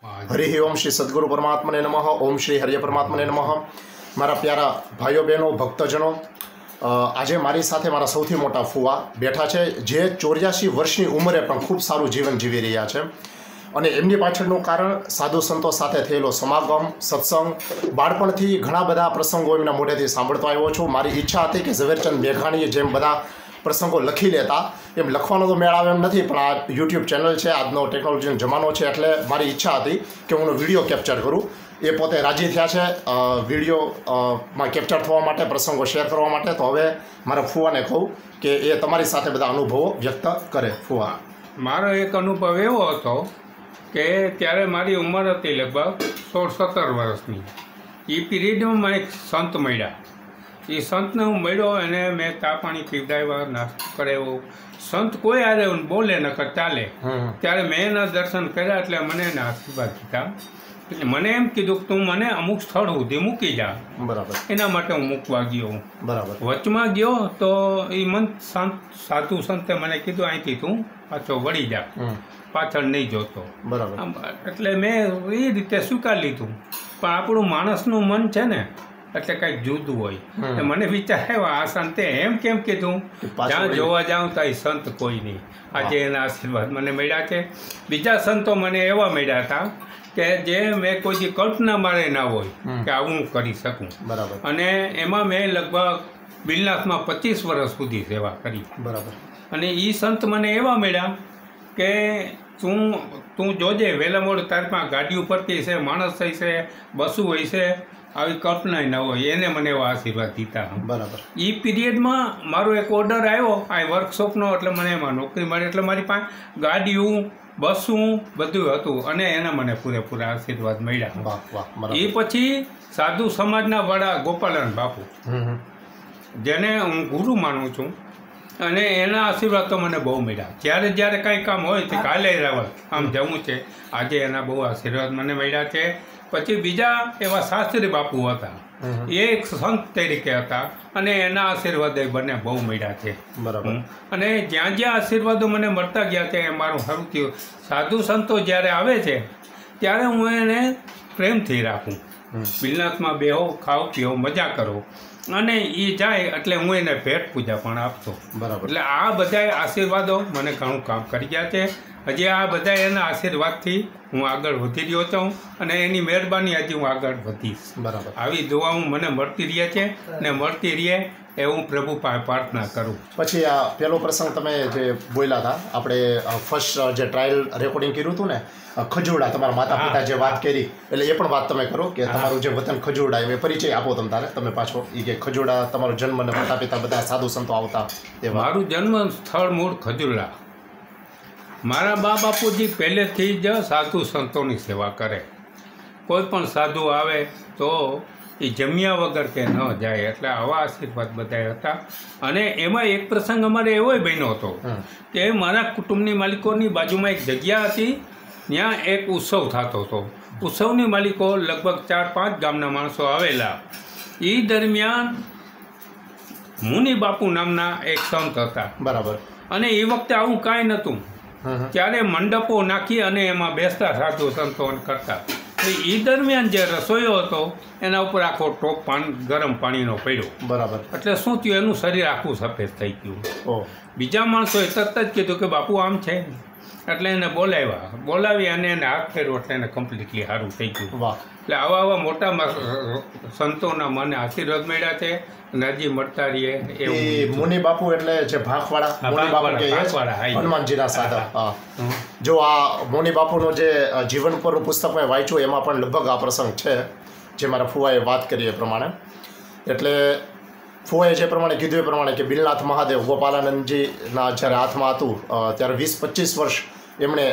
हरि ओम श्री सद्गुरु परमात्मा ने नमः। ओम श्री हरिय परमात्मा ने नमः। मारा प्यारा भाईओ बहनों भक्तजनों, आज मारी साथे मारा सौथी मोटा फुवा बैठा है जे 84 वर्षनी उमरे पण खूब सारू जीवन जीवी रह्या छे અને એમની પાછળનું કારણ સાધુ સંતો સાથે થયેલો સમાગમ, સત્સંગ, બાળપણથી ઘણા બધા પ્રસંગો એમના મોઢેથી સાંભળતો આવ્યો છું। મારી ઈચ્છા હતી કે ઝવેરચંદ મેઘાણીએ જેમ બધા પ્રસંગો લખી લેતા એમ લખવાનો તો મેળ આવે એમ નથી, પણ આ યુટ્યુબ ચેનલ છે, આજનો ટેકનોલોજીનો જમાનો છે, એટલે મારી ઈચ્છા હતી કે હું વિડીયો કેપ્ચર કરું। એ પોતે રાજી થયા છે વિડીયોમાં કેપ્ચર થવા માટે, પ્રસંગો શેર કરવા માટે। તો હવે મારા ફુવાને કહું કે એ તમારી સાથે બધા અનુભવો વ્યક્ત કરે। ફુવા, મારો એક અનુભવ એવો હતો કે ત્યારે મારી ઉંમર હતી લગભગ 16-17 વર્ષની। એ પીરિયડમાં મને એક સંત મળ્યા। એ સંતને હું મળ્યો અને મેં ચા પાણી પીવડાવ્યા, નાસ્તો કરાવ્યો। સંત કોઈ આરે બોલે નકર ચાલે। ત્યારે મેં એના દર્શન કર્યા એટલે મને એના આશીર્વાદ દીધા। એટલે મને એમ કીધું કે તું મને અમુક સ્થળ સુધી મૂકી જા। બરાબર। એના માટે હું મૂકવા ગયો। બરાબર। વચમાં ગયો તો એ સાધુ સંતે મને કીધું અહીંથી તું પાછો વળી જા, પાછળ નહીં જોતો। બરાબર। એટલે મેં એ રીતે સ્વીકારી લીધું। પણ આપણું માણસનું મન છે ને એટલે કંઈક જુદું હોય। મને વિચાર આવ્યો આ સંતે એમ કેમ કીધું, જ્યાં જોવા જાઉં ત્યાં સંત કોઈ નહીં। આજે એના આશીર્વાદ મને મળ્યા છે। બીજા સંતો મને એવા મળ્યા હતા કે જે મેં કોઈ કલ્પના મારે ના હોય કે આવું હું કરી શકું। બરાબર। અને એમાં મેં લગભગ બિલનાથમાં 25 વર્ષ સુધી સેવા કરી। બરાબર। અને એ સંત મને એવા મળ્યા કે તું જોજે વહેલા મોડું તારી પાસે ગાડી ઉપરથી છે, માણસ થઈ છે, બસું હોય છે, આવી કલ્પના ન હોય। એને મને એવા આશીર્વાદ દીધા। બરાબર। એ પીરિયડમાં મારો એક ઓર્ડર આવ્યો આ વર્કશોપનો, એટલે મને એમાં નોકરી મળી। એટલે મારી પાસે ગાડીઓ, બસું બધું હતું અને એના મને પૂરેપૂરા આશીર્વાદ મળ્યા। વાહ વાહ। એ પછી સાધુ સમાજના વડા ગોપાલન બાપુ, જેને હું ગુરુ માનું છું, અને એના આશીર્વાદ તો મને બહુ મળ્યા। જ્યારે કાંઈ કામ હોય તો કાલે રાવલ આમ જવું છે, આજે એના બહુ આશીર્વાદ મને મળ્યા છે। પછી બીજા એવા શાસ્ત્રી બાપુ હતા, એ એક સંત તરીકે હતા અને એના આશીર્વાદ બંને બહુ મળ્યા છે। બરાબર। અને જ્યાં જ્યાં આશીર્વાદો મને મળતા ગયા ત્યાં મારું સારું થયું। સાધુ સંતો જ્યારે આવે છે ત્યારે હું એને પ્રેમથી રાખું। બિલનાથમાં બેહો, ખાઓ પીઓ, મજા કરો, અને એ જાય એટલે હું એને ભેટ પૂજા પણ આપતો। બરાબર। એટલે આ બધા આશીર્વાદો મને ઘણું કામ કરી ગયા છે। હજી આ બધા એના આશીર્વાદથી હું આગળ વધી રહ્યો છું અને એની મહેરબાની હજી હું આગળ વધીશ। બરાબર। આવી દુઆઓ મને મળતી રહે છે ને મળતી રહે એ હું પ્રભુ પાસે પ્રાર્થના કરું। પછી આ પહેલો પ્રસંગ તમે જે બોલ્યા હતા, આપણે ફર્સ્ટ જે ટ્રાયલ રેકોર્ડિંગ કર્યું હતું ને, ખજૂરડા, તમારા માતા પિતા જે વાત કરી, એટલે એ પણ વાત તમે કરો કે તમારું જે વતન ખજૂરડા, એ પરિચય આપો તમે પાછો। એ કે ખજૂરડા તમારો જન્મ ને માતા પિતા બધા સાધુ સંતો આવતા એ મારું જન્મ સ્થળ મૂળ ખજૂરડા। મારા બા બાપુજી પહેલેથી જ સાધુ સંતોની સેવા કરે। કોઈ પણ સાધુ આવે તો એ જમ્યા વગર કે ન જાય, એટલે આવા આશીર્વાદ બધા હતા। અને એમાં એક પ્રસંગ અમારે એવો બન્યો હતો કે મારા કુટુંબની માલિકોની બાજુમાં એક જગ્યા હતી, ત્યાં એક ઉત્સવ થતો હતો। ઉત્સવની માલિકો લગભગ 4-5 ગામના માણસો આવેલા। એ દરમિયાન મુનિ બાપુ નામના એક સંત હતા। બરાબર। અને એ વખતે આવું કાંઈ નહોતું, ત્યારે મંડપો નાખી અને એમાં બેસતા સાધુ સંતો કરતા। એ દરમિયાન જે રસોઈયો હતો એના ઉપર આખો ટોપ ગરમ પાણીનો પડ્યો। બરાબર। એટલે શું થયું, એનું શરીર આખું સફેદ થઈ ગયું। બીજા માણસોએ તરત જ કીધું કે બાપુ આમ છે, એટલે એને બોલાવી અને એને હાથ ફેરવો એટલે એને કમ્પ્લીટલી સારું થઈ ગયું। વાહ। એટલે આવા મોટા સંતોના મને આશીર્વાદ મળ્યા છે અને હજી મળતા રહીએ। એ મુનિ બાપુ એટલે જે ભાખવાડા મુનિ બાપુ કે હનુમાનજીના સાધક। જો આ મુનિ બાપુનું જે જીવન પરનું પુસ્તક મેં વાંચ્યું, એમાં પણ લગભગ આ પ્રસંગ છે જે મારા ફુવાએ વાત કરી એ પ્રમાણે। એટલે ફુવાએ જે પ્રમાણે કીધું એ પ્રમાણે કે બિલનાથ મહાદેવ ગોપાલાનંદજીના જ્યારે હાથમાં હતું ત્યારે 20-25 વર્ષ એમણે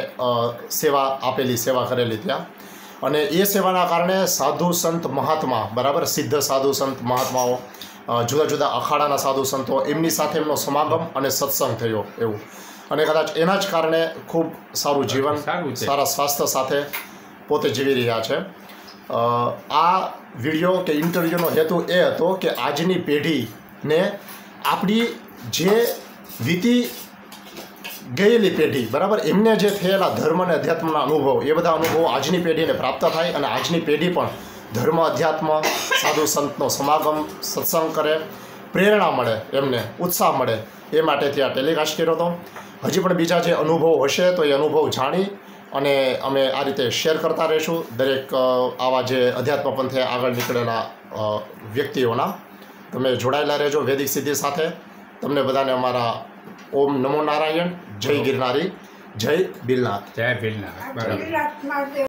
સેવા કરેલી ત્યાં। અને એ સેવાના કારણે સાધુ સંત મહાત્મા, બરાબર, સિદ્ધ સાધુ સંત મહાત્માઓ, જુદા જુદા અખાડાના સાધુ સંતો, એમની સાથે એમનો સમાગમ અને સત્સંગ થયો એવું। અને કદાચ એના જ કારણે ખૂબ સારું જીવન, સારા સ્વાસ્થ્ય સાથે પોતે જીવી રહ્યા છે। આ વિડીયો કે ઇન્ટરવ્યૂનો હેતુ એ હતો કે આજની પેઢીને આપણી જે વીતી ગયેલી પેઢી બરાબર એમને જે થયેલા ધર્મ અને અધ્યાત્મના અનુભવ એ બધા અનુભવો આજની પેઢીને પ્રાપ્ત થાય અને આજની પેઢી પણ ધર્મ અધ્યાત્મ સાધુ સંતનો સમાગમ સત્સંગ કરે, પ્રેરણા મળે, એમને ઉત્સાહ મળે એ માટેથી આ ટેલિકાસ્ટ કર્યો હતો. હજી પણ બીજા જે અનુભવ હશે તો એ અનુભવ જાણી અને અમે આ રીતે શેર કરતા રહીશું દરેક આવા જે અધ્યાત્મ પંથે આગળ નીકળેલા વ્યક્તિઓના. તમે જોડાયેલા રહેજો વૈદિક સિદ્ધિ સાથે. તમને બધાને અમારા ઓમ નમો નારાયણ, જય ગિરનારી, જય બિલનાથ. જય બિલનાથ. બરાબર.